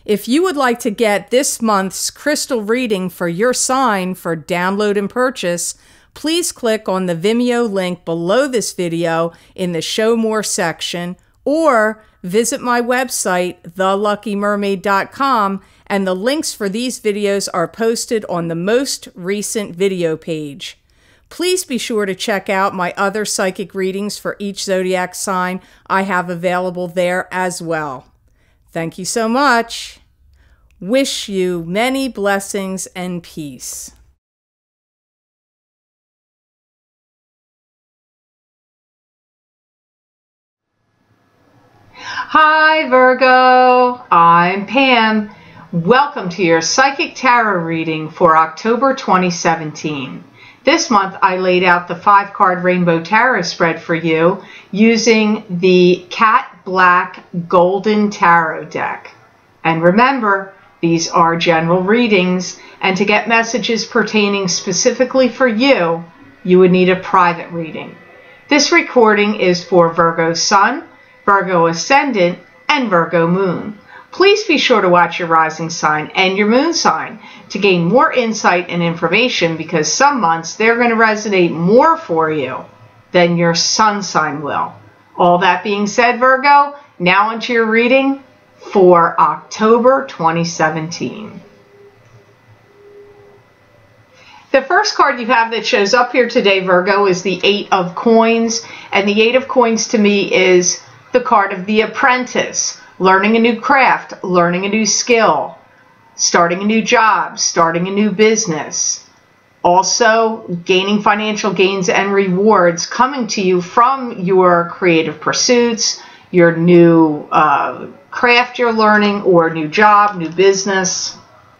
If you would like to get this month's crystal reading for your sign for download and purchase, please click on the Vimeo link below this video in the Show More section, or visit my website, theluckymermaid.com, and the links for these videos are posted on the most recent video page. Please be sure to check out my other psychic readings for each zodiac sign I have available there as well. Thank you so much. Wish you many blessings and peace. Hi Virgo, I'm Pam. Welcome to your Psychic Tarot reading for October 2017. This month I laid out the 5-card Rainbow Tarot spread for you using the Cat Black Golden Tarot deck. And remember, these are general readings, and to get messages pertaining specifically for you, you would need a private reading. This recording is for Virgo Sun, Virgo Ascendant, and Virgo Moon. Please be sure to watch your rising sign and your moon sign to gain more insight and information, because some months they're going to resonate more for you than your sun sign will. All that being said, Virgo, now into your reading for October 2017. The first card you have that shows up here today, Virgo, is the 8 of Coins. And the 8 of Coins to me is the card of the apprentice, learning a new craft, learning a new skill, starting a new job, starting a new business. Also, gaining financial gains and rewards coming to you from your creative pursuits, your new craft you're learning, or new job, new business.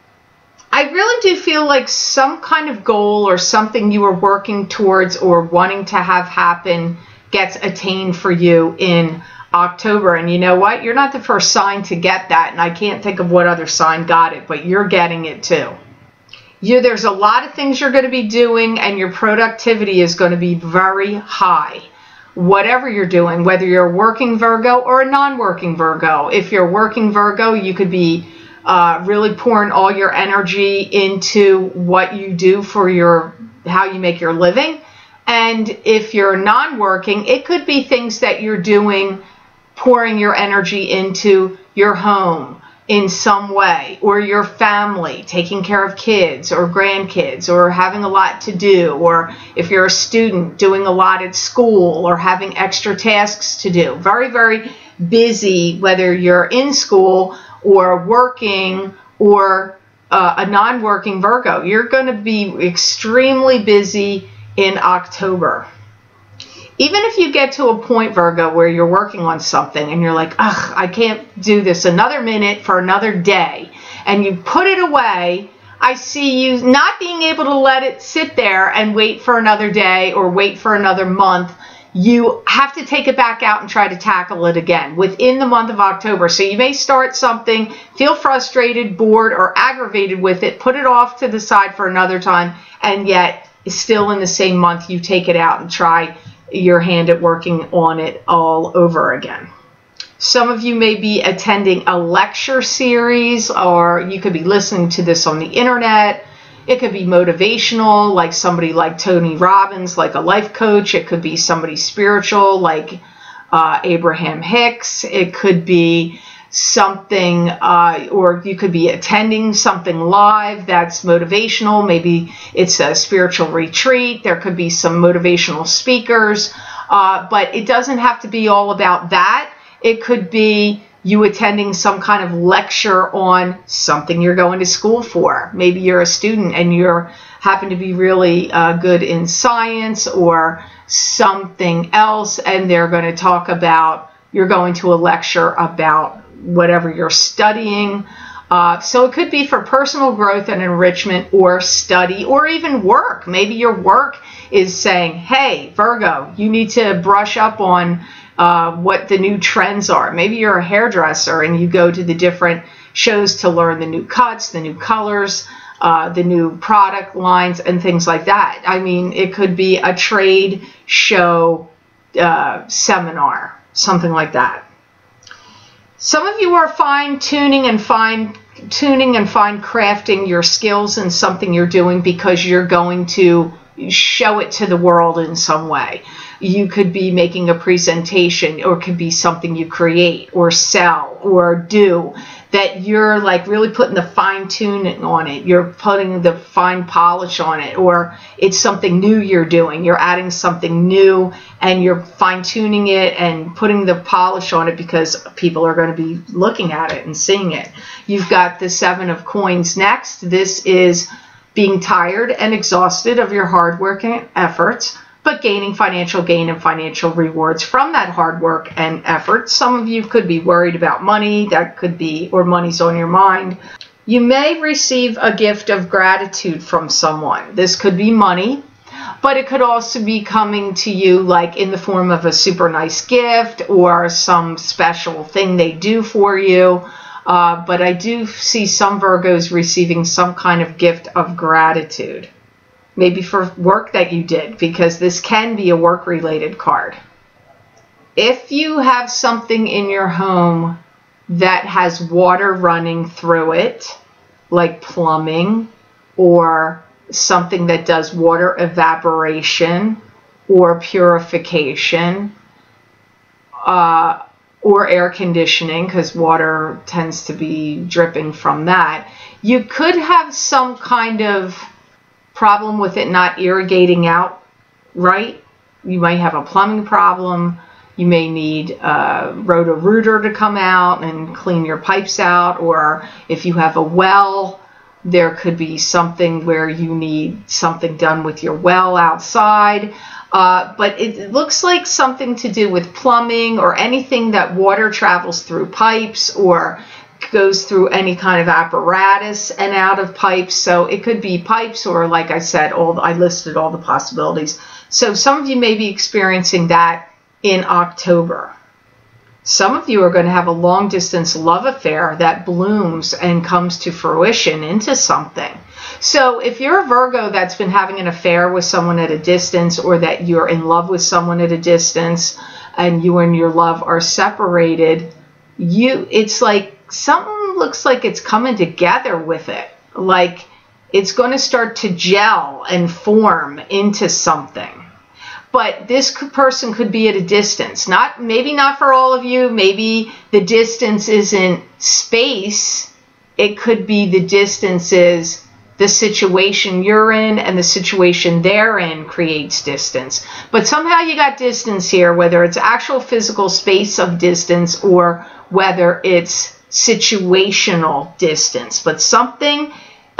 I really do feel like some kind of goal or something you are working towards or wanting to have happen gets attained for you in October. And you know what? You're not the first sign to get that, and I can't think of what other sign got it, but you're getting it too. There's a lot of things you're going to be doing, and your productivity is going to be very high. Whatever you're doing, whether you're a working Virgo or a non-working Virgo. If you're a working Virgo, you could be really pouring all your energy into what you do for how you make your living. And if you're non-working, it could be things that you're doing, pouring your energy into your home in some way, or your family, taking care of kids or grandkids, or having a lot to do, or if you're a student, doing a lot at school or having extra tasks to do. Very, very busy, whether you're in school or working or a non-working Virgo. You're going to be extremely busy in October. Even if you get to a point, Virgo, where you're working on something and you're like, ugh, I can't do this another minute for another day, and you put it away, I see you not being able to let it sit there and wait for another day or wait for another month. You have to take it back out and try to tackle it again within the month of October. So you may start something, feel frustrated, bored, or aggravated with it, put it off to the side for another time, and yet still in the same month you take it out and try your hand at working on it all over again. Some of you may be attending a lecture series, or you could be listening to this on the internet. It could be motivational, like somebody like Tony Robbins, like a life coach. It could be somebody spiritual, like Abraham Hicks. It could be something, or you could be attending something live that's motivational. Maybe it's a spiritual retreat. There could be some motivational speakers, but it doesn't have to be all about that. It could be you attending some kind of lecture on something you're going to school for. Maybe you're a student and you happen to be really good in science or something else, and they're going to talk about, you're going to a lecture about whatever you're studying. So it could be for personal growth and enrichment, or study, or even work. Maybe your work is saying, hey, Virgo, you need to brush up on what the new trends are. Maybe you're a hairdresser and you go to the different shows to learn the new cuts, the new colors, the new product lines, and things like that. I mean, it could be a trade show seminar, something like that. Some of you are fine-tuning and fine-crafting your skills in something you're doing because you're going to show it to the world in some way. You could be making a presentation, or it could be something you create or sell or do that you're like really putting the fine tuning on it. You're putting the fine polish on it, or it's something new you're doing. You're adding something new and you're fine tuning it and putting the polish on it because people are going to be looking at it and seeing it. You've got the 7 of Coins next. This is being tired and exhausted of your hard work and efforts, but gaining financial gain and financial rewards from that hard work and effort. Some of you could be worried about money, that could be, or money's on your mind. You may receive a gift of gratitude from someone. This could be money, but it could also be coming to you like in the form of a super nice gift or some special thing they do for you. But I do see some Virgos receiving some kind of gift of gratitude. Maybe for work that you did, because this can be a work-related card. If you have something in your home that has water running through it, like plumbing, or something that does water evaporation or purification, or air conditioning, because water tends to be dripping from that, you could have some kind of problem with it not irrigating out right. You might have a plumbing problem. You may need a roto-rooter to come out and clean your pipes out, or if you have a well, there could be something where you need something done with your well outside. But it looks like something to do with plumbing or anything that water travels through pipes or goes through any kind of apparatus and out of pipes. So it could be pipes, or like I said, I listed all the possibilities. So some of you may be experiencing that in October. Some of you are going to have a long distance love affair that blooms and comes to fruition into something. So if you're a Virgo that's been having an affair with someone at a distance, or that you're in love with someone at a distance and you and your love are separated, it's like something looks like it's coming together with it. Like it's going to start to gel and form into something. But this person could be at a distance. Maybe not for all of you. Maybe the distance isn't space. It could be the distance is the situation you're in and the situation they're in creates distance. But somehow you got distance here, whether it's actual physical space of distance or whether it's situational distance. But something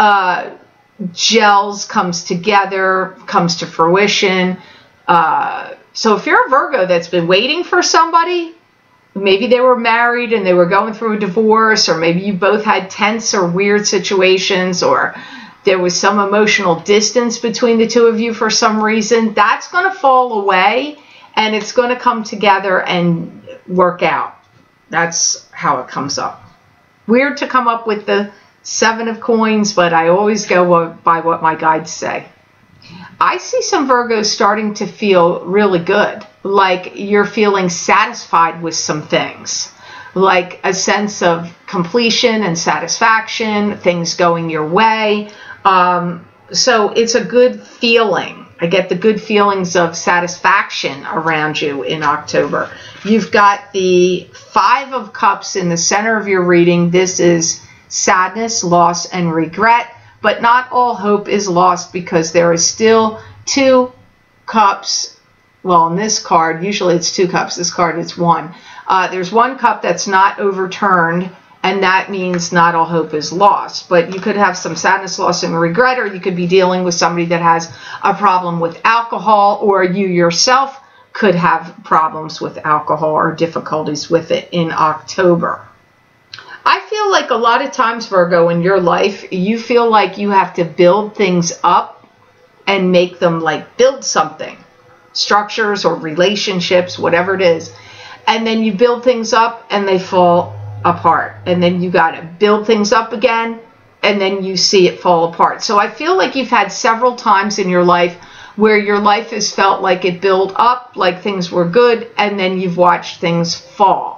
gels, comes together, comes to fruition. So if you're a Virgo that's been waiting for somebody, maybe they were married and they were going through a divorce, or maybe you both had tense or weird situations, or there was some emotional distance between the two of you for some reason, that's going to fall away and it's going to come together and work out. That's how it comes up. Weird to come up with the 7 of Coins, but I always go by what my guides say. I see some Virgos starting to feel really good, like you're feeling satisfied with some things, like a sense of completion and satisfaction, things going your way. So it's a good feeling. I get the good feelings of satisfaction around you in October. You've got the 5 of Cups in the center of your reading. This is sadness, loss, and regret. But not all hope is lost, because there is still 2 cups. Well, in this card, usually it's 2 cups. This card is 1. There's 1 cup that's not overturned, and that means not all hope is lost. But you could have some sadness, loss, and regret, or you could be dealing with somebody that has a problem with alcohol, or you yourself could have problems with alcohol or difficulties with it in October. I feel like a lot of times, Virgo, in your life, you feel like you have to build things up and make them like build something, structures or relationships, whatever it is. And then you build things up and they fall apart. And then you got to build things up again, and then you see it fall apart. So I feel like you've had several times in your life where your life has felt like it built up, like things were good, and then you've watched things fall.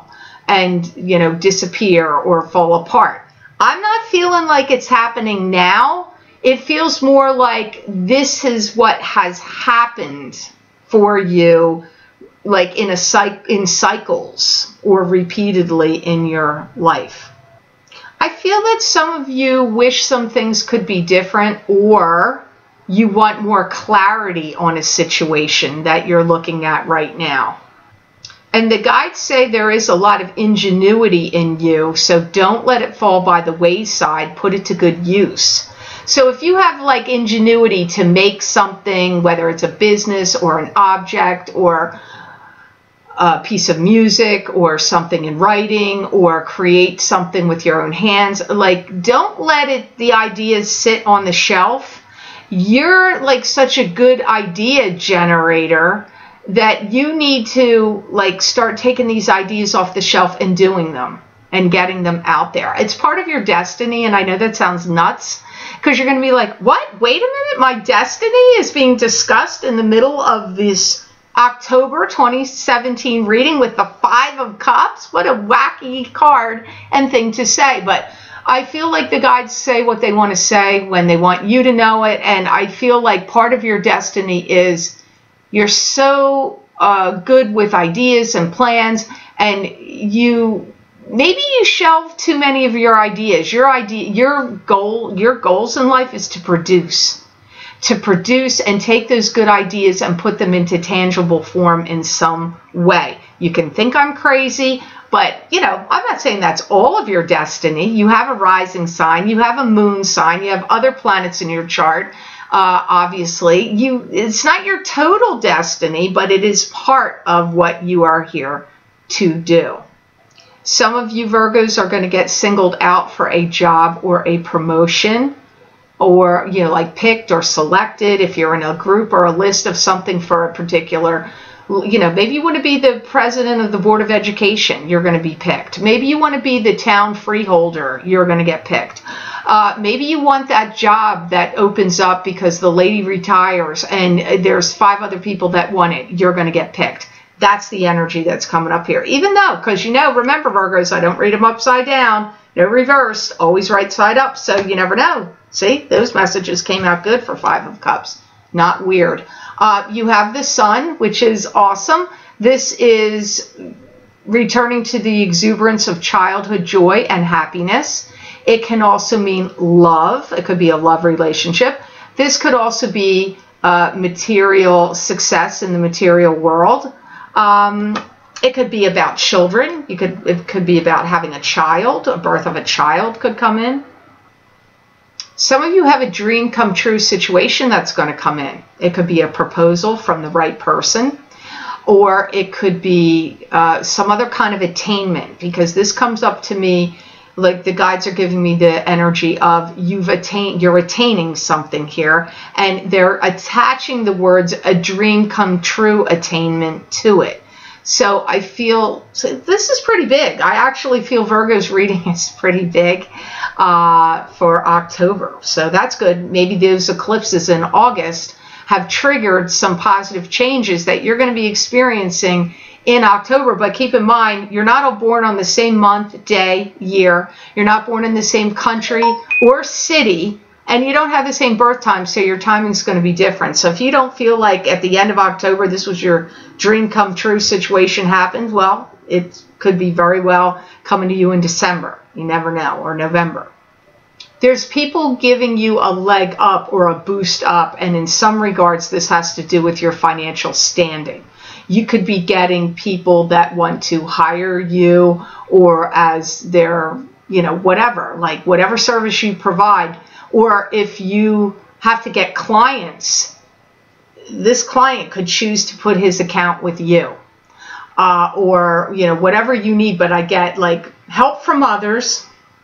and, disappear or fall apart. I'm not feeling like it's happening now. It feels more like this is what has happened for you, like in cycles or repeatedly in your life. I feel that some of you wish some things could be different, or you want more clarity on a situation that you're looking at right now. And the guides say there is a lot of ingenuity in you, so don't let it fall by the wayside. Put it to good use. So if you have like ingenuity to make something, whether it's a business or an object or a piece of music or something in writing, or create something with your own hands, like don't let the ideas sit on the shelf. You're like such a good idea generator that you need to like start taking these ideas off the shelf and doing them and getting them out there. It's part of your destiny, and I know that sounds nuts because you're going to be like, what? Wait a minute, my destiny is being discussed in the middle of this October 2017 reading with the Five of Cups? What a wacky card and thing to say. But I feel like the guides say what they want to say when they want you to know it, and I feel like part of your destiny is you're so good with ideas and plans, and maybe you shelve too many of your ideas. Your goals in life is to produce and take those good ideas and put them into tangible form in some way. You can think I'm crazy, but I'm not saying that's all of your destiny. You have a rising sign, you have a moon sign, you have other planets in your chart. Obviously, it's not your total destiny, but it is part of what you are here to do. Some of you Virgos are going to get singled out for a job or a promotion, or like picked or selected. If you're in a group or a list of something for a particular, maybe you want to be the president of the Board of Education, you're going to be picked. Maybe you want to be the town freeholder, you're going to get picked. Maybe you want that job that opens up because the lady retires and there's 5 other people that want it. You're going to get picked. That's the energy that's coming up here. Even though, because remember Virgos, I don't read them upside down, no reversed, always right side up. So you never know. See, those messages came out good for 5 of Cups. Not weird. You have the Sun, which is awesome. This is returning to the exuberance of childhood joy and happiness. It can also mean love. It could be a love relationship. This could also be material success in the material world. It could be about children. It could be about having a child. A birth of a child could come in. Some of you have a dream come true situation that's going to come in. It could be a proposal from the right person, or it could be some other kind of attainment, because this comes up to me like the guides are giving me the energy of you're attaining something here, and they're attaching the words a dream come true attainment to it. So I feel this is pretty big. I actually feel Virgo's reading is pretty big for October. So that's good. Maybe those eclipses in August have triggered some positive changes that you're going to be experiencing in October. But keep in mind, you're not all born on the same month, day, year. You're not born in the same country or city, and you don't have the same birth time, so your timing's going to be different. So if you don't feel like at the end of October this was your dream come true situation happened, well, it could be very well coming to you in December. You never know, or November. There's people giving you a leg up or a boost up, and in some regards this has to do with your financial standing. You could be getting people that want to hire you, or as their, whatever, like whatever service you provide. Or if you have to get clients, this client could choose to put his account with you. Or, whatever you need, but I get like help from others.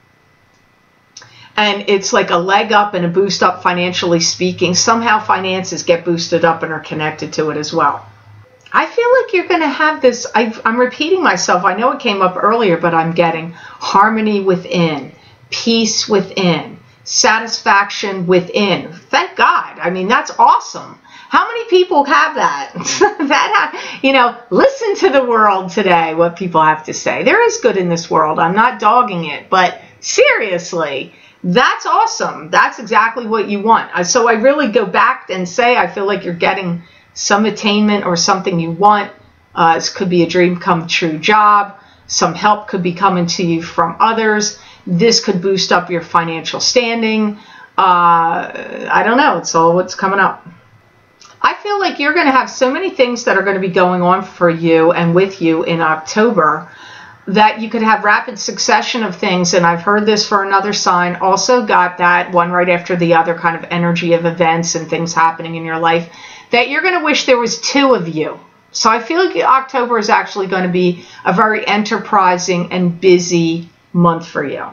And it's like a leg up and a boost up financially speaking. Somehow finances get boosted up and are connected to it as well. I feel like you're going to have this, I'm repeating myself. I know it came up earlier, but I'm getting harmony within, peace within, satisfaction within. Thank God. I mean, that's awesome. How many people have that? Listen to the world today, what people have to say. There is good in this world. I'm not dogging it, but seriously, that's awesome. That's exactly what you want. So I really go back and say, I feel like you're getting some attainment or something you want. This could be a dream come true job. Some help could be coming to you from others. This could boost up your financial standing. I don't know. It's all what's coming up. I feel like you're going to have so many things that are going to be going on for you and with you in October that you could have rapid succession of things. And I've heard this for another sign. Also got that one right after the other kind of energy of events and things happening in your life that you're going to wish there was two of you. So I feel like October is actually going to be a very enterprising and busy month for you.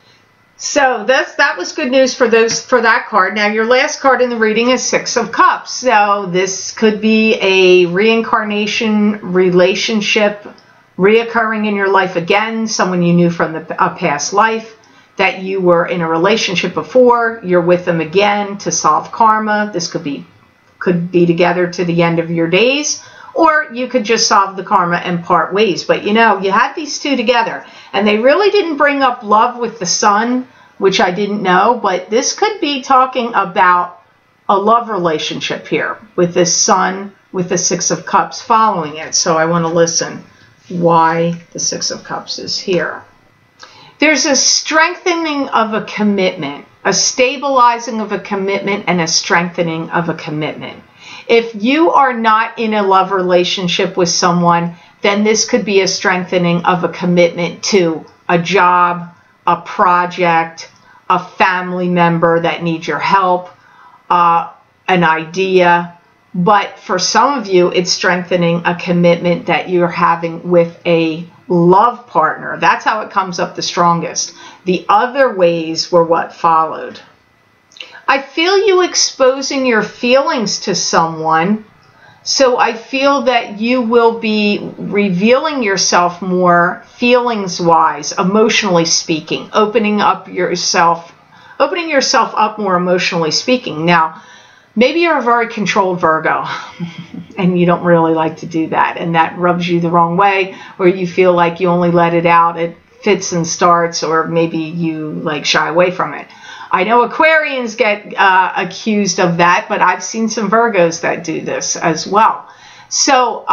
So that was good news for that card. Now your last card in the reading is Six of Cups. So this could be a reincarnation relationship reoccurring in your life again, someone you knew from a past life that you were in a relationship before. You're with them again to solve karma. This could be together to the end of your days, or you could just solve the karma and part ways. But you had these two together, and they really didn't bring up love with the sun, which I didn't know, but this could be talking about a love relationship here with this sun with the Six of Cups following it. So I want to listen why the Six of Cups is here. There's a strengthening of a commitment, a stabilizing of a commitment, and a strengthening of a commitment. If you are not in a love relationship with someone, then this could be a strengthening of a commitment to a job, a project, a family member that needs your help, an idea. But for some of you, it's strengthening a commitment that you're having with a love partner. That's how it comes up the strongest. The other ways were what followed. I feel you exposing your feelings to someone. So I feel that you will be revealing yourself more feelings-wise, emotionally speaking, opening yourself up more emotionally speaking. Now, maybe you're a very controlled Virgo and you don't really like to do that, and that rubs you the wrong way, or you feel like you only let it out at fits and starts, or maybe you shy away from it. I know Aquarians get accused of that, but I've seen some Virgos that do this as well. So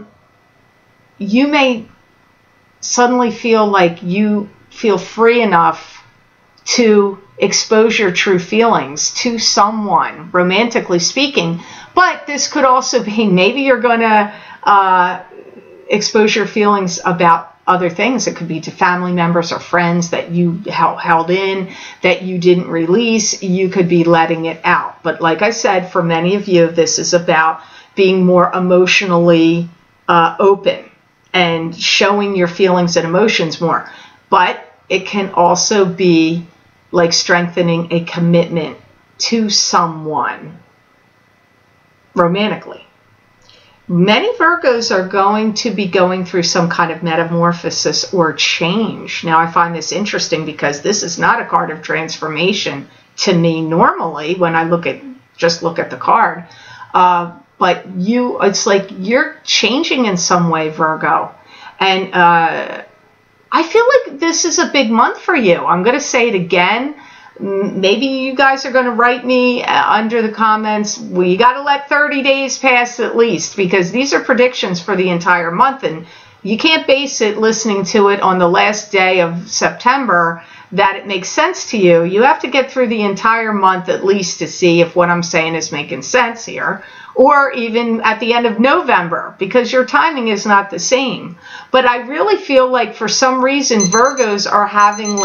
you may suddenly feel like you feel free enough to expose your true feelings to someone, romantically speaking. But this could also be maybe you're going to expose your feelings about other things. It could be to family members or friends that you held in, that you didn't release. You could be letting it out. But like I said, for many of you, this is about being more emotionally open and showing your feelings and emotions more. But it can also be like strengthening a commitment to someone romantically. Many Virgos are going to be going through some kind of metamorphosis or change. Now, I find this interesting because this is not a card of transformation to me normally when I just look at the card. But it's like you're changing in some way, Virgo. And I feel like this is a big month for you. I'm going to say it again. Maybe you guys are going to write me under the comments. Well, you got to let 30 days pass at least, because these are predictions for the entire month, and you can't base it listening to it on the last day of September that it makes sense to you. You have to get through the entire month at least to see if what I'm saying is making sense here, or even at the end of November, because your timing is not the same. But I really feel like for some reason Virgos are having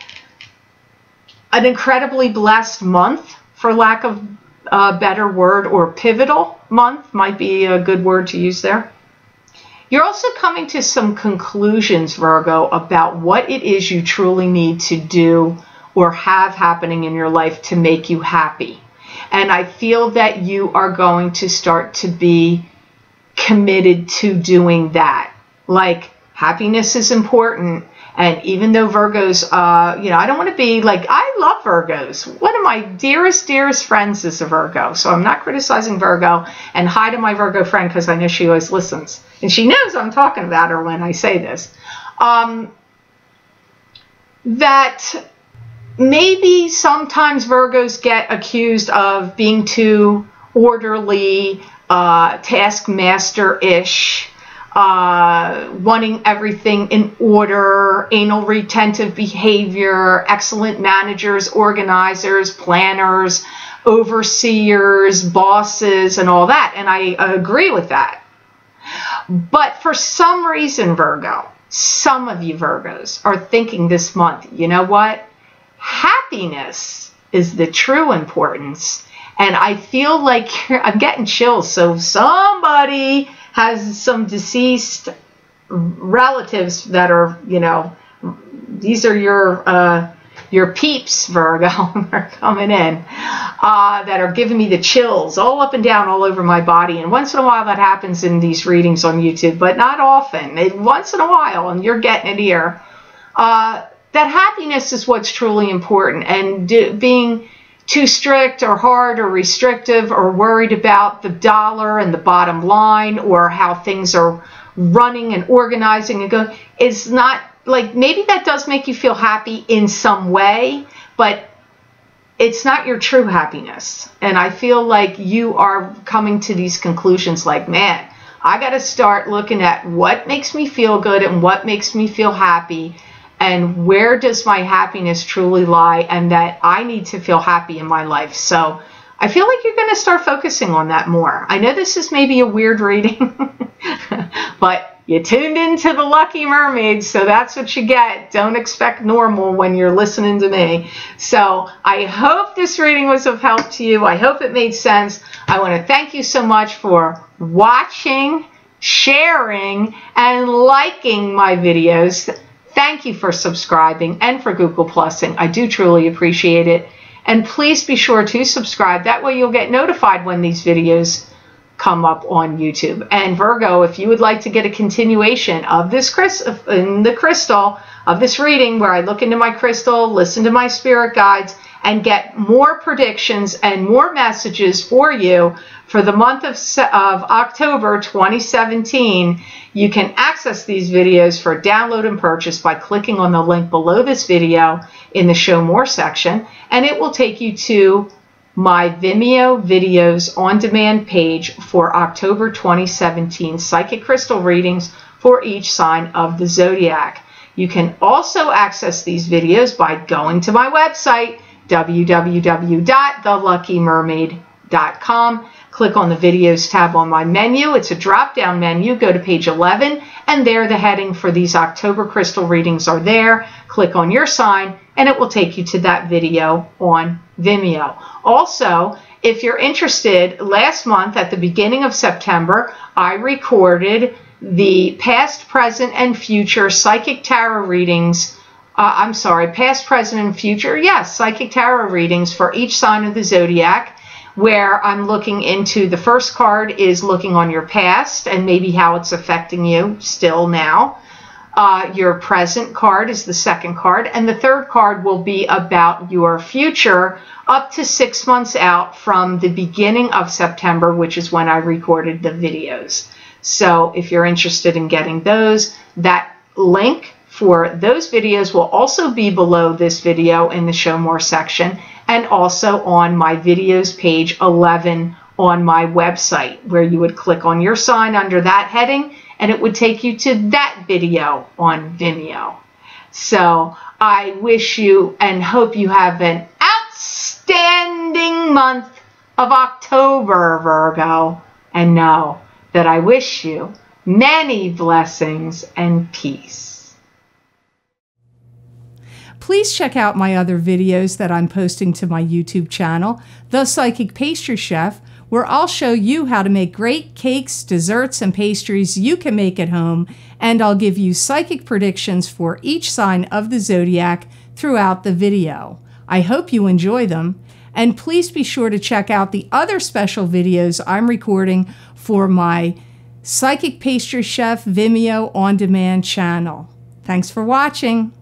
an incredibly blessed month, for lack of a better word, or pivotal month might be a good word to use there. You're also coming to some conclusions, Virgo, about what it is you truly need to do or have happening in your life to make you happy. And I feel that you are going to start to be committed to doing that. Like Happiness is important. And even though Virgos, I don't want to be like, I love Virgos. One of my dearest, dearest friends is a Virgo. So I'm not criticizing Virgo. And hi to my Virgo friend, because I know she always listens. And she knows I'm talking about her when I say this. That maybe sometimes Virgos get accused of being too orderly, taskmaster-ish, wanting everything in order, anal retentive behavior, excellent managers, organizers, planners, overseers, bosses, and all that. And I agree with that. But for some reason, Virgo, some of you Virgos are thinking this month, you know what? Happiness is the true importance. And I feel like I'm getting chills. So somebody has some deceased relatives that are, these are your peeps, Virgo, are coming in, that are giving me the chills all up and down all over my body. And once in a while that happens in these readings on YouTube, but not often. Once in a while, and you're getting it here. That happiness is what's truly important. And being too strict or hard or restrictive or worried about the dollar and the bottom line or how things are running and organizing and going is not, like, maybe that does make you feel happy in some way, but it's not your true happiness. And I feel like you are coming to these conclusions like, man, I got to start looking at what makes me feel good and what makes me feel happy. And where does my happiness truly lie, and that I need to feel happy in my life. So I feel like you're going to start focusing on that more. I know this is maybe a weird reading, but you tuned into the Lucky Mermaid, so that's what you get. Don't expect normal when you're listening to me. So I hope this reading was of help to you. I hope it made sense. I want to thank you so much for watching, sharing, and liking my videos. Thank you for subscribing and for Google Plusing. I do truly appreciate it. And please be sure to subscribe. That way you'll get notified when these videos come up on YouTube. And Virgo, if you would like to get a continuation of this crystal, of this reading where I look into my crystal, listen to my spirit guides, and get more predictions and more messages for you for the month of October 2017, you can access these videos for download and purchase by clicking on the link below this video in the Show More section, and it will take you to my Vimeo videos on demand page for October 2017 psychic crystal readings for each sign of the zodiac. You can also access these videos by going to my website, www.theluckymermaid.com. Click on the videos tab on my menu. It's a drop-down menu. Go to page 11, and there the heading for these October crystal readings are there. Click on your sign, and it will take you to that video on Vimeo. Also, if you're interested, last month at the beginning of September, I recorded the past, present, and future psychic tarot readings. Past, present, and future, yes, psychic tarot readings for each sign of the zodiac, where I'm looking into, the first card is looking on your past and maybe how it's affecting you still now. Your present card is the second card, and the third card will be about your future up to 6 months out from the beginning of September, which is when I recorded the videos. So if you're interested in getting those, that link for those videos will also be below this video in the Show More section, and also on my videos page 11 on my website, where you would click on your sign under that heading, and it would take you to that video on Vimeo. So I wish you and hope you have an outstanding month of October, Virgo, and know that I wish you many blessings and peace. Please check out my other videos that I'm posting to my YouTube channel, The Psychic Pastry Chef, where I'll show you how to make great cakes, desserts, and pastries you can make at home, and I'll give you psychic predictions for each sign of the zodiac throughout the video. I hope you enjoy them, and please be sure to check out the other special videos I'm recording for my Psychic Pastry Chef Vimeo On Demand channel. Thanks for watching.